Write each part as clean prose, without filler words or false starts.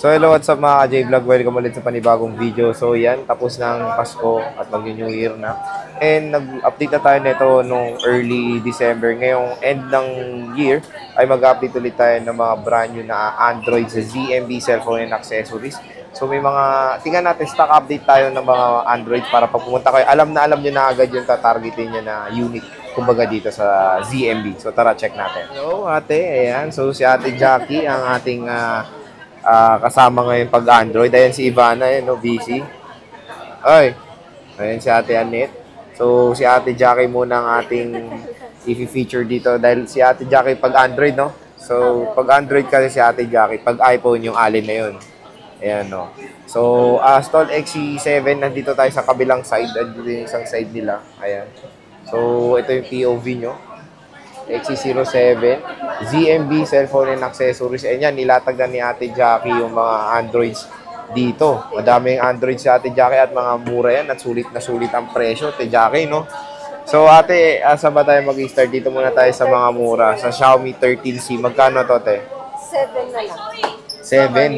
So hello, what's up mga ka-J-Vlog? Welcome ulit sa panibagong video. So yan, tapos ng Pasko at mag-New Year na. And nag-update na tayo nito nung early December. Ngayong end ng year ay mag-update ulit tayo ng mga brand new na Android sa ZMB cellphone and accessories. So may mga, tingnan natin, stock update tayo ng mga Android para pag pumunta kayo, alam nyo na agad yung tatargetin nyo na unit kumbaga dito sa ZMB. So tara, check natin. Hello ate, ayan. So si ate Jackie ang ating kasama ngayon pag Android. Ayan si Ivana, ayan, no, busy. Ay, ayan si ate Annette. So, si ate Jackie muna ang ating i-feature dito. Dahil si ate Jackie pag Android, no? So, pag Android kasi si ate Jackie, pag iPhone yung alin na yun. Ayan, no? So, Stall XC7, nandito tayo sa kabilang side. Andito yung isang side nila. Ayan. So, ito yung POV nyo. XC07, ZMB cellphone and accessories. Ayan yan, nilatag na ni ate Jackie yung mga Androids dito. Madaming Androids si ate Jackie at mga mura yan at sulit na sulit ang presyo, ate Jackie, no? So ate, asa ba tayo mag-start? Dito muna tayo sa mga mura. Sa Xiaomi 13C, magkano to, te? 7 na lang. 7?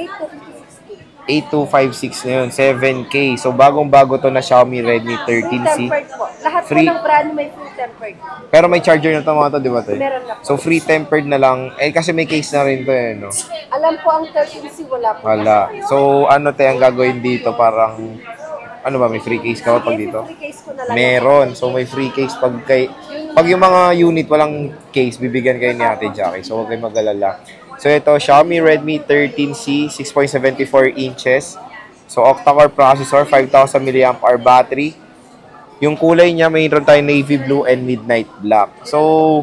8256 na yun, 7K. So, bagong-bago to na Xiaomi Redmi 13C. Free tempered po. Lahat Free. po ng brand may free tempered. Pero may charger na to mga to, di ba to? Meron na po. So, free tempered na lang. Eh, kasi may case na rin to eh, no? Alam ko ang 13C wala po. Wala. So, ano tayo ang gagawin dito? Parang, ano ba, may free case ka ba pag dito? Free case ko na lang. Meron. So, may free case pag yung mga unit walang case, bibigyan kayo ni ate Jackie. So, huwag kayo mag-alala. So, ito, Xiaomi Redmi 13C, 6.74 inches. So, octa-core processor, 5,000 mAh battery. Yung kulay niya, mayroon tayo navy blue and midnight black. So,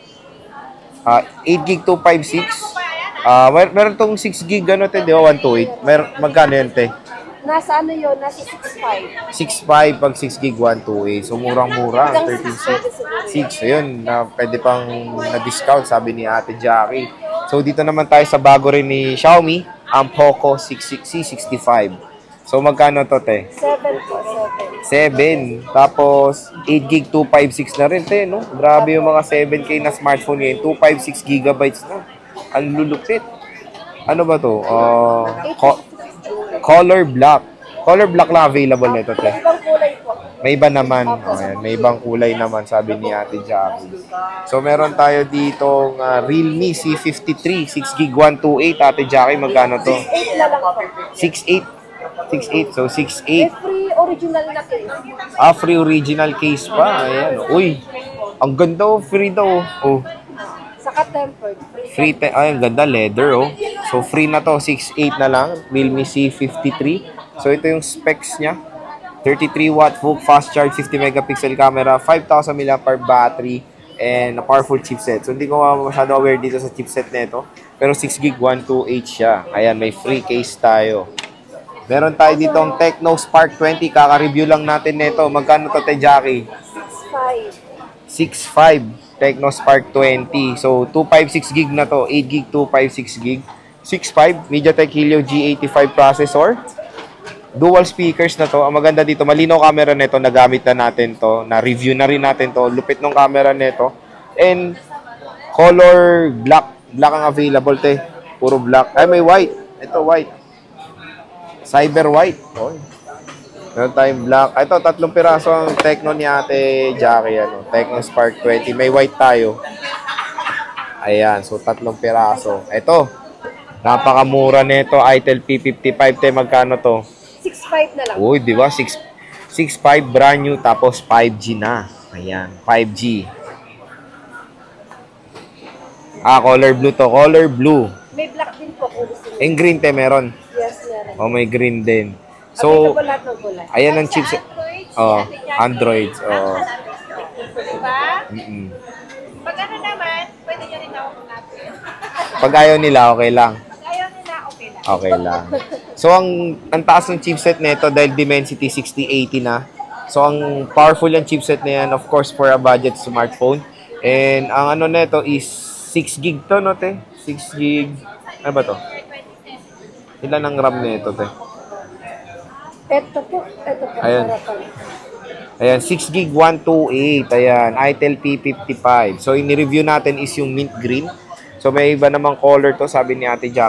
8GB 256. Meron tong 6GB, ano, te, di ba? 128. Magkano yun, te? Nasa ano yun? Nasa 6.5. 6.5 pag 6GB 128. So, murang-mura. 13C. 6. So, yun. Pwede pang na-discount, sabi ni ate Jackie. So, dito naman tayo sa bago rin ni Xiaomi, ang Poco C65. So, magkano to, te? 7 po, 7. Tapos, 8GB 256 na rin, te, no? Grabe yung mga 7K na smartphone ngayon. 256GB na. Ang lulupit. Ano ba to? Color black. Color black lang available nito, te. Ibang kulay po. May iba naman. Ayan, may ibang kulay naman, sabi ni ate Jackie. So, meron tayo ditong Realme C53, 6GB 128. Ate Jackie, magkano to? 8 na lang po. 6.8. 6.8. So, 6.8. Free original na case. Free original case pa. Ayan. Uy, ang ganda, oh. Free daw. Oh. Saka tempered. Ay, ang ganda. Leather, oh. So, free na to. 6.8 na lang. Realme C53. So, ito yung specs niya. 33-watt full fast charge, 50 megapixel camera, 5,000 mAh battery, and a powerful chipset. So, hindi ko masyado aware dito sa chipset nito. Pero 6GB 128 siya. Ayan, may free case tayo. Meron tayo dito ang Tecno Spark 20. Kaka-review lang natin nito. Magkano to, te Jackie? 6.5. Tecno Spark 20. So, 256GB na to. 8GB, 256GB. 6.5. MediaTek Helio G85 processor. Dual speakers na to. Ang maganda dito, malinaw camera nito. Nagamit na natin to. Na-review na rin natin to. Lupit ng camera nito. And, color black. Black ang available, te. Puro black. Ay, may white. Ito, white. Cyber white. Oh. Meron tayong black. Ito, 3 piraso ang Tecno ni ate Jackie. Ano? Tecno Spark 20. May white tayo. Ayan. So, 3 piraso. Ito. Napakamura nito. Itel P55. Te, magkano to? 6.5 na lang. Uy, di ba? 6.5 brand new tapos 5G na. Ayan, 5G. Color blue to. Color blue. May black din po kung gusto niyo. And green, te, meron. Yes, meron. Oh, may green din. So, Available lahat ng kulay. ayan ang chips. Oh, Androids. Oh. Diba? Mm-mm. Pag ano naman, pwede nyo rin ako natin. Pag ayaw nila, okay lang. Pag ayaw nila, okay lang. Okay lang. So, ang taas ng chipset nito dahil Dimensity 6080 na. So, ang powerful yung chipset na yan, of course, for a budget smartphone. And, ang ano nito is 6GB to, no, te? 6GB. Ano ba to? Ilan ang RAM nito, te? Ito po. Ayan. Ayan, 6GB 128. Ayan, Itel P55. So, ini-review natin is yung mint green. So, may iba namang color to, sabi ni Ate Jackie.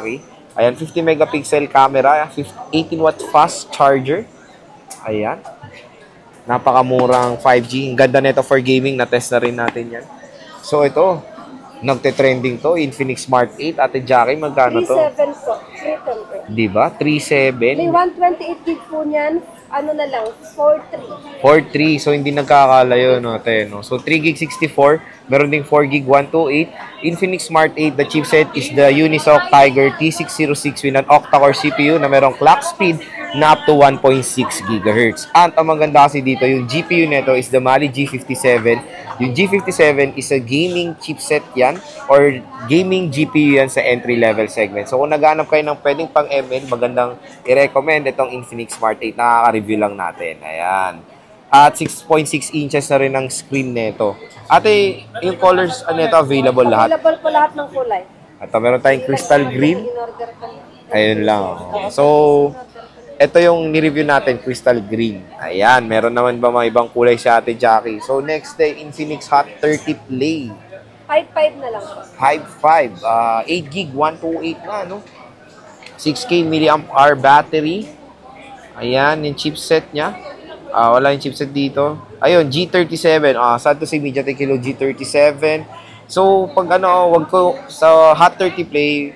Ayan, 50 megapixel camera, 18 watt fast charger. Ayan. Napakamurang 5G. Ang ganda nito for gaming. Na-test na rin natin yan. So, ito. Nagte-trending to. Infinix Smart 8. Ate Jackie, magkano to? 3.7 po. Free temper. Diba? 3.7. May 128 gig po niyan. Ano na lang, 4.3. 4.3. So, hindi nagkakalayo, no, ate, no? So, 3 gig 64. Meron ding 4 gig 128. Infinix Smart 8. The chipset is the Unisoc Tiger T606 with an octa-core CPU na merong clock speed na up to 1.6 GHz. At ang maganda kasi dito, yung GPU nito is the Mali G57. Yung G57 is a gaming chipset yan or gaming GPU yan sa entry-level segment. So, kung naghanap kayo ng pwedeng pang ML, magandang i-recommend itong Infinix Smart 8. Nakaka-review lang natin. Ayan. At 6.6 inches na rin ang screen nito. Ate, yung colors nito available lahat. Available po lahat ng kulay. At meron tayong crystal green. In-order ko. Ayun lang. So, ito yung ni-review natin, crystal green. Ayan, meron naman ba mga ibang kulay si Ate Jackie? So, next day, Infinix Hot 30 Play. 5.5 na lang po. 5.5. 8 gig, 128 na, no? 6K milliamp hour battery. Ayan, yung chipset niya. Wala yung chipset dito. Ayun, G37. Sad to say, MediaTek Helio G37. So, pag wag ko sa Hot 30 Play,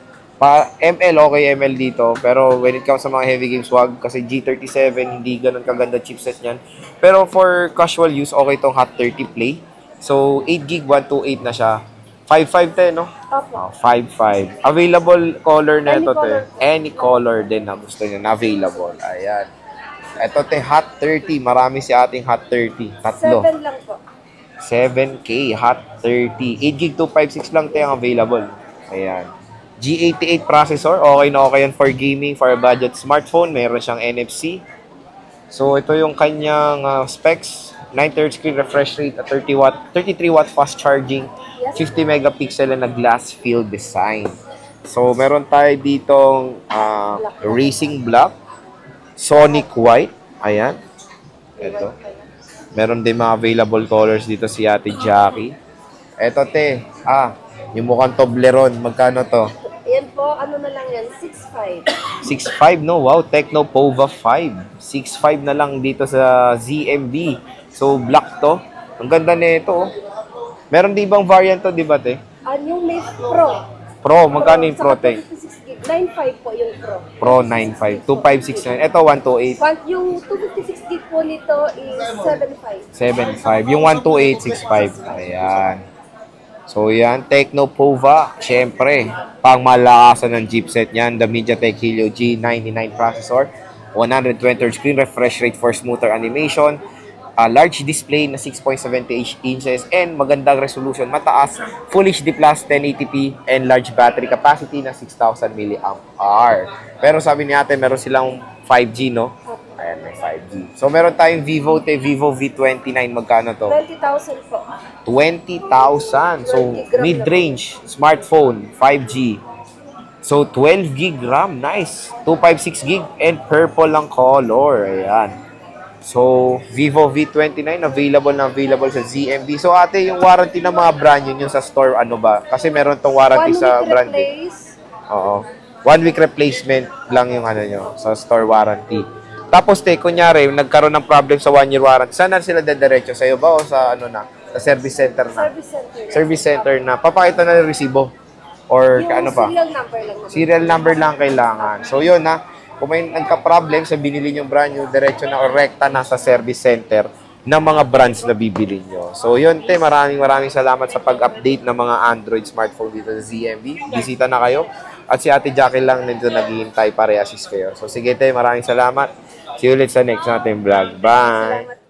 ML, okay ML dito. Pero when it comes sa mga heavy games, wag. Kasi G37, hindi ganun kaganda chipset niyan. Pero for casual use, okay itong Hot 30 Play. So, 8 gig, 128 na siya. 5.5 tayo, no? Opo. 5.5. Available color na ito, Any te. Any color din na gusto nyo na available. Ayan. Ito, te, Hot 30. Marami si ating Hot 30. Tatlo. 7 lang po. 7K, Hot 30. 8 gig 256 lang tayo ang available. Ayan. G88 processor. Okay na okay yan for gaming, for a budget smartphone. Meron siyang NFC. So, ito yung kanyang specs. 9Hz screen refresh rate at 33 watt fast charging. 50 megapixel na glass field design. So, meron tayo ditong racing black. Sonic white. Ayan. Ito. Meron din mga available colors dito si Ate Jackie. Ito, te. Yung mukhang Toblerone. Magkano to? Ayan po, ano na lang yan, 6.5. 6.5, no? Wow, Tecnopova 5. 6.5 na lang dito sa ZMB. So, black to. Ang ganda nito, oh. Meron din ibang variant to, di ba, te? Yung may Pro. Pro, magkano yung Pro, te? 9.5 po yung Pro. Pro 9.5. 2.569. Ito, 128. Yung 256 gig po nito is 7.5. 7.5. Yung 128, 6.5. Ayan. So, yan. Tecnopova. Siyempre, pang malakasan ng chipset niyan. The MediaTek Helio G99 processor. 120Hz screen refresh rate for smoother animation. Large display na 6.78 inches and magandang resolution, mataas, Full HD Plus 1080p and large battery capacity na 6,000 mAh. Pero sabi ni ate, meron silang 5G, no? Ayan, may 5G. So, meron tayong Vivo V29. Magkano to? 20,000 po. 20,000. So, mid-range, smartphone, 5G. So, 12 gig RAM. Nice. 256 gig and purple lang color. Ayan. So, Vivo V29 available sa ZMB. So, ate, yung warranty ng mga brand yun, yung sa store, ano ba? Kasi meron tong warranty sa brand. Oo. 1 week replacement lang yung ano nyo, sa store warranty. Tapos, kunyari, nagkaroon ng problem sa 1 year warranty, saan na sila dediretso? Sa'yo ba o sa ano na? Sa service center na? Service center na. Papakita na yung resibo? Or ano pa? Serial number lang. Serial number lang kailangan. So, yun na. Kung may nagka-problem sa binili nyo brand new, diretso na o rekta na sa service center ng mga brands na bibili nyo. So, yun, te, maraming salamat sa pag-update ng mga Android smartphone dito sa ZMB. Bisita na kayo. At si Ate Jackie lang nito naghihintay para i-assist kayo. So, sige, te, maraming salamat. See you ulit sa next natin vlog. Bye!